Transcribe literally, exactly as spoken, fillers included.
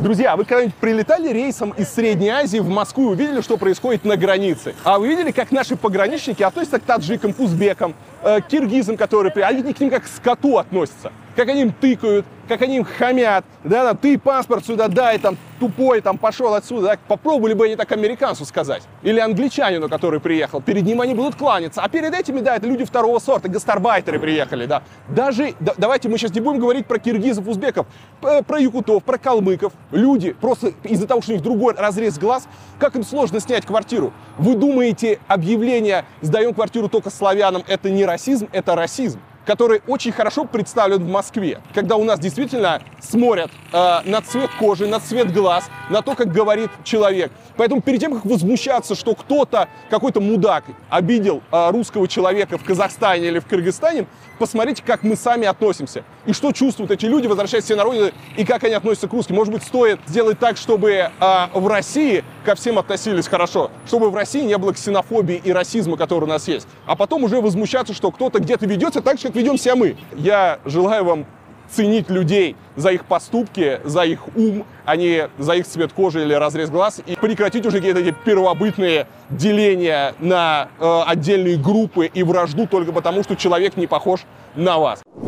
Друзья, вы когда-нибудь прилетали рейсом из Средней Азии в Москву и увидели, что происходит на границе? А вы видели, как наши пограничники относятся к таджикам, к узбекам, э, к киргизам, которые... Они к ним как к скоту относятся. Как они им тыкают, как они им хамят. Да, да, ты паспорт сюда дай, там, тупой, там, пошел отсюда. Да. Попробовали бы они так американцу сказать. Или англичанину, который приехал. Перед ним они будут кланяться. А перед этими, да, это люди второго сорта, гастарбайтеры приехали, да. Даже, да, давайте мы сейчас не будем говорить про киргизов, узбеков, про якутов, про калмыков. Люди просто из-за того, что у них другой разрез глаз, как им сложно снять квартиру. Вы думаете, объявление «сдаем квартиру только славянам» — это не расизм, это расизм, который очень хорошо представлен в Москве, когда у нас действительно смотрят э, на цвет кожи, на цвет глаз, на то, как говорит человек. Поэтому перед тем, как возмущаться, что кто-то, какой-то мудак обидел э, русского человека в Казахстане или в Кыргызстане, посмотрите, как мы сами относимся. И что чувствуют эти люди, возвращаясь все на родину, и как они относятся к русским. Может быть, стоит сделать так, чтобы э, в России ко всем относились хорошо, чтобы в России не было ксенофобии и расизма, который у нас есть. А потом уже возмущаться, что кто-то где-то ведется так же, как ведем себя мы. Я желаю вам ценить людей за их поступки, за их ум, а не за их цвет кожи или разрез глаз, и прекратить уже какие-то эти первобытные деления на э, отдельные группы и вражду только потому, что человек не похож на вас.